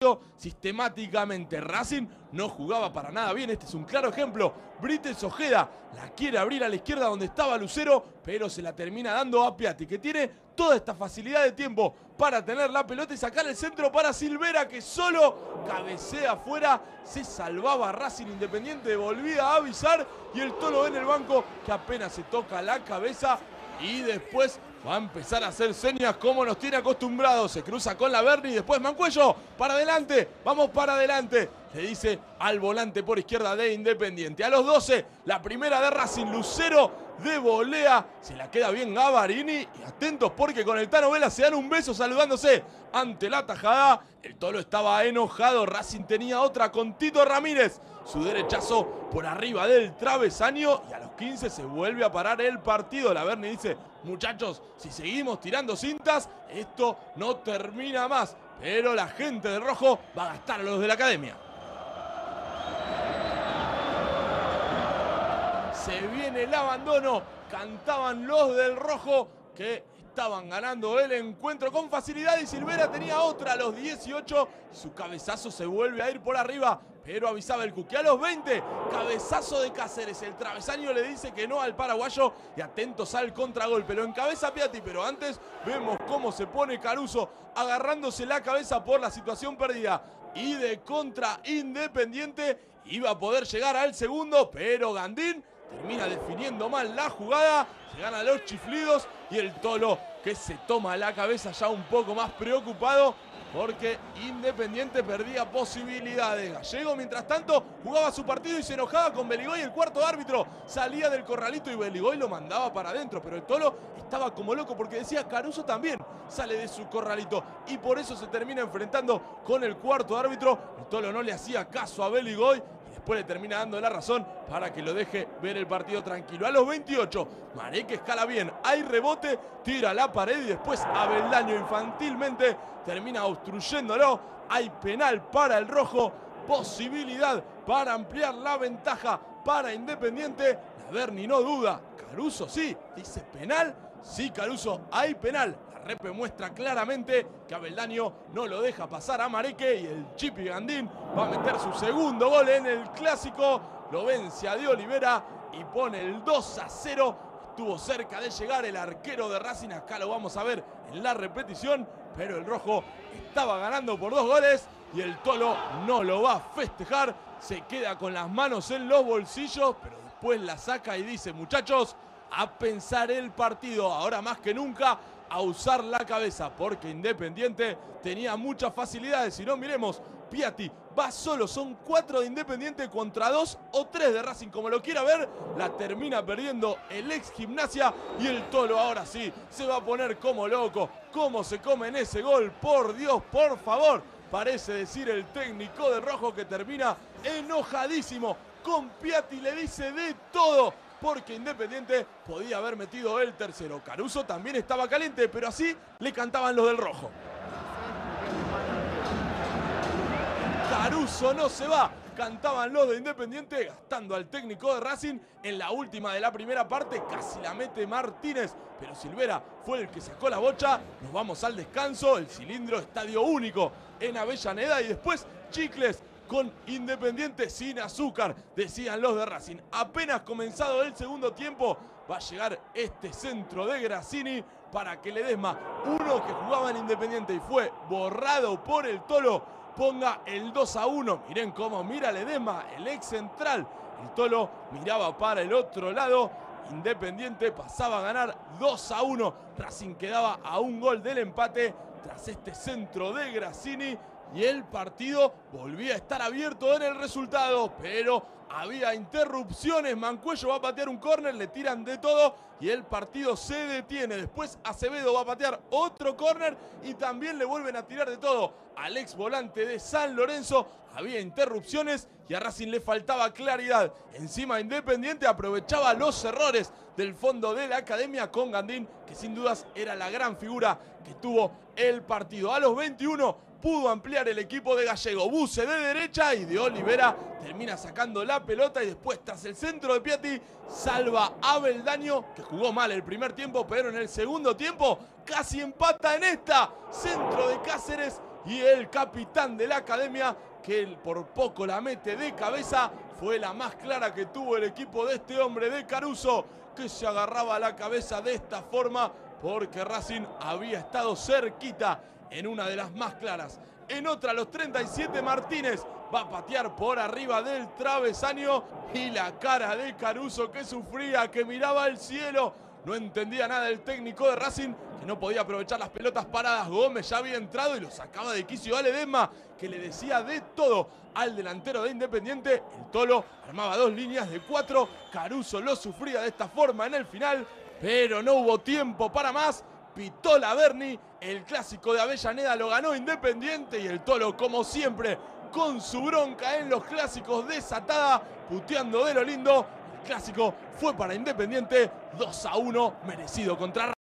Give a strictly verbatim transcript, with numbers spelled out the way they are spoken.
sistemáticamente. Racing no jugaba para nada bien. Este es un claro ejemplo. Brites Ojeda la quiere abrir a la izquierda donde estaba Lucero, pero se la termina dando a Piatti, que tiene toda esta facilidad de tiempo para tener la pelota y sacar el centro para Silvera, que solo cabecea afuera. Se salvaba Racing. Independiente volvía a avisar y el Tolo en el banco, que apenas se toca la cabeza y después va a empezar a hacer señas como nos tiene acostumbrados. Se cruza con la Berni y después Mancuello. Para adelante, vamos para adelante. Le dice al volante por izquierda de Independiente. A los doce, la primera de Racing, Lucero de volea. Se la queda bien Gavarini. Y atentos porque con el Tano Vela se dan un beso saludándose ante la tajada. El Tolo estaba enojado. Racing tenía otra con Tito Ramírez. Su derechazo por arriba del travesaño. Y a los quince se vuelve a parar el partido. La Berni dice: muchachos, si seguimos tirando cintas, esto no termina más. Pero la gente de rojo va a gastar a los de la academia. Se viene el abandono. Cantaban los del rojo que estaban ganando el encuentro con facilidad y Silvera tenía otra a los dieciocho. Su cabezazo se vuelve a ir por arriba, pero avisaba el Cuqui. A los veinte, cabezazo de Cáceres. El travesaño le dice que no al paraguayo y atentos al contragolpe. Lo encabeza Piatti, pero antes vemos cómo se pone Caruso agarrándose la cabeza por la situación perdida. Y de contra Independiente iba a poder llegar al segundo, pero Gandín termina definiendo mal la jugada. Se gana los chiflidos y el Tolo, que se toma la cabeza ya un poco más preocupado porque Independiente perdía posibilidades. Gallego, mientras tanto, jugaba su partido y se enojaba con Beligoy. El cuarto árbitro salía del corralito y Beligoy lo mandaba para adentro, pero el Tolo estaba como loco porque decía: Caruso también sale de su corralito, y por eso se termina enfrentando con el cuarto árbitro. El Tolo no le hacía caso a Beligoy. Después le termina dando la razón para que lo deje ver el partido tranquilo. A los veintiocho, Mareque escala bien, hay rebote, tira a la pared y después Aveldaño infantilmente termina obstruyéndolo. Hay penal para el rojo, posibilidad para ampliar la ventaja para Independiente. La Berni no duda, Caruso sí, dice penal, sí Caruso, hay penal. Repe muestra claramente que Aveldaño no lo deja pasar a Mareque y el Chipi Gandín va a meter su segundo gol en el clásico. Lo vence a De Olivera y pone el dos a cero. Estuvo cerca de llegar el arquero de Racing. Acá lo vamos a ver en la repetición, pero el rojo estaba ganando por dos goles y el Tolo no lo va a festejar. Se queda con las manos en los bolsillos, pero después la saca y dice: muchachos, a pensar el partido, ahora más que nunca a usar la cabeza, porque Independiente tenía muchas facilidades. Si no, miremos, Piatti va solo, son cuatro de Independiente contra dos o tres de Racing, como lo quiera ver. La termina perdiendo el ex Gimnasia y el Tolo ahora sí se va a poner como loco. ¿Cómo se come en ese gol? Por Dios, por favor, parece decir el técnico de rojo, que termina enojadísimo con Piatti. Le dice de todo, porque Independiente podía haber metido el tercero. Caruso también estaba caliente, pero así le cantaban los del rojo. Caruso no se va, cantaban los de Independiente, gastando al técnico de Racing. En la última de la primera parte casi la mete Martínez, pero Silvera fue el que sacó la bocha. Nos vamos al descanso, el cilindro estadio único en Avellaneda y después chicles con Independiente sin azúcar, decían los de Racing. Apenas comenzado el segundo tiempo, va a llegar este centro de Grassini para que Ledesma, uno que jugaba en Independiente y fue borrado por el Tolo, ponga el dos a uno. Miren cómo mira Ledesma, el ex central. El Tolo miraba para el otro lado. Independiente pasaba a ganar dos a uno. Racing quedaba a un gol del empate tras este centro de Grassini. Y el partido volvía a estar abierto en el resultado, pero había interrupciones. Mancuello va a patear un córner, le tiran de todo y el partido se detiene. Después Acevedo va a patear otro córner y también le vuelven a tirar de todo al ex volante de San Lorenzo. Había interrupciones y a Racing le faltaba claridad. Encima Independiente aprovechaba los errores del fondo de la academia con Gandín, que sin dudas era la gran figura que tuvo el partido. A los veintiuno pudo ampliar el equipo de Gallego. Buse de derecha y De Olivera termina sacando la pelota y después, tras el centro de Piatti, salva a Aveldaño, que jugó mal el primer tiempo, pero en el segundo tiempo casi empata en esta. Centro de Cáceres y el capitán de la academia, que por poco la mete de cabeza. Fue la más clara que tuvo el equipo de este hombre de Caruso, que se agarraba a la cabeza de esta forma porque Racing había estado cerquita en una de las más claras. En otra, a los treinta y siete, Martínez va a patear por arriba del travesaño y la cara de Caruso, que sufría, que miraba al cielo. No entendía nada el técnico de Racing, que no podía aprovechar las pelotas paradas. Gómez ya había entrado y lo sacaba de quicio a Ledesma, que le decía de todo al delantero de Independiente. El Tolo armaba dos líneas de cuatro. Caruso lo sufría de esta forma en el final, pero no hubo tiempo para más. Pitó la Berni, el clásico de Avellaneda lo ganó Independiente y el Tolo, como siempre, con su bronca en los clásicos desatada, puteando de lo lindo. El clásico fue para Independiente, dos a uno, merecido contra Racing.